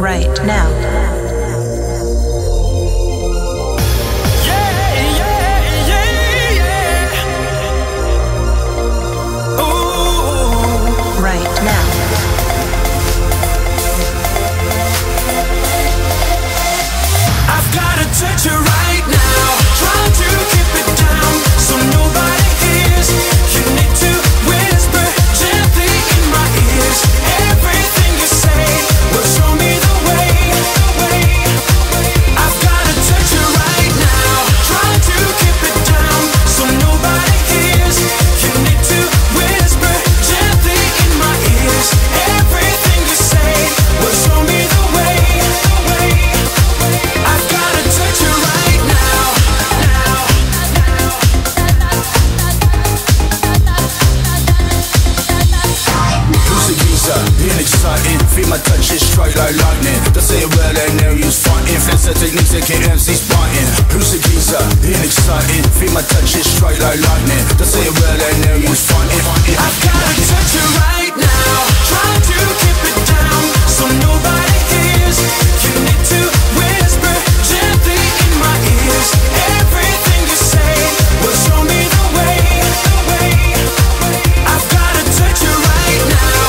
right now. Touch you right now, trying to keep it down so nobody hears. You need to whisper gently in my ears. Everything you say will show me the way. I've gotta touch you right now, trying to keep it down so nobody hears. You need to whisper gently in my ears. Everything you say will show me the way. I've gotta touch you right now, Who's the geezer? Being exciting, feel my touch is straight like lightning. They say it well and they'll use fighting. Fence the techniques that get MCs biting. Who's the geezer? Being exciting, feel my touch is straight like lightning. They say it well and they'll use fighting. I've gotta touch you right now, trying to keep it down so nobody hears. You need to whisper gently in my ears. Everything you say will show me the way. I've gotta touch you right now.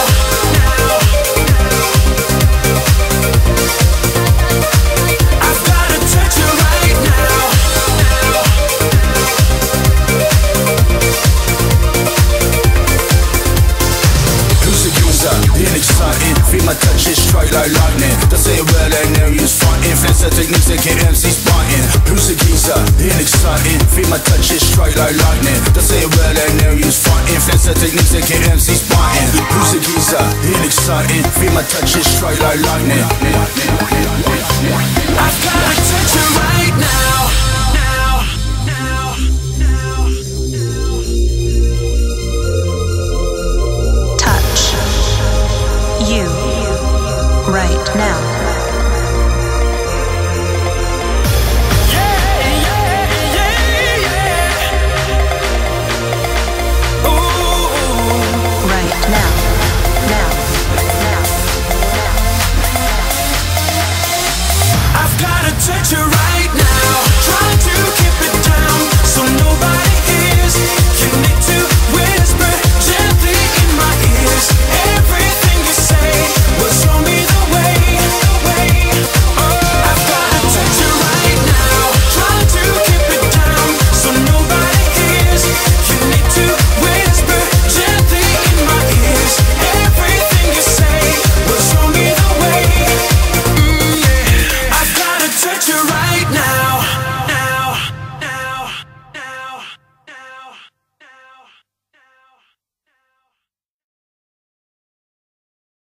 I've gotta touch you right now. Who's the user? Being exciting, feel my touch is straight like lightning. They say it well and they'll use fighting. Fence the techniques that get MCs biting. Who's the geezer? Being exciting, feel my touch is straight like lightning. They say it well and they'll use fighting. Fence the techniques that get MCs biting. Who's the geezer? Being exciting, feel my touch is straight like lightning. I've gotta touch you right now.